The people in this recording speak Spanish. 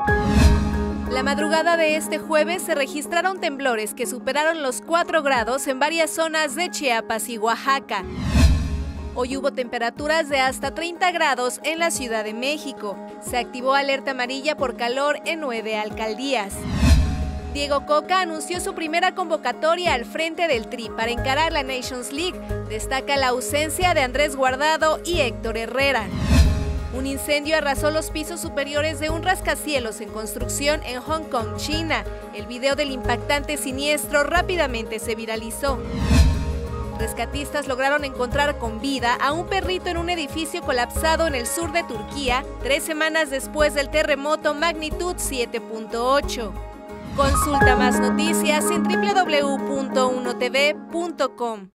La madrugada de este jueves se registraron temblores que superaron los 4 grados en varias zonas de Chiapas y Oaxaca. Hoy hubo temperaturas de hasta 30 grados en la Ciudad de México. Se activó alerta amarilla por calor en 9 alcaldías. Diego Coca anunció su primera convocatoria al frente del Tri para encarar la Nations League. Destaca la ausencia de Andrés Guardado y Héctor Herrera. Un incendio arrasó los pisos superiores de un rascacielos en construcción en Hong Kong, China. El video del impactante siniestro rápidamente se viralizó. Rescatistas lograron encontrar con vida a un perrito en un edificio colapsado en el sur de Turquía, 3 semanas después del terremoto magnitud 7.8. Consulta más noticias en www.unotv.com.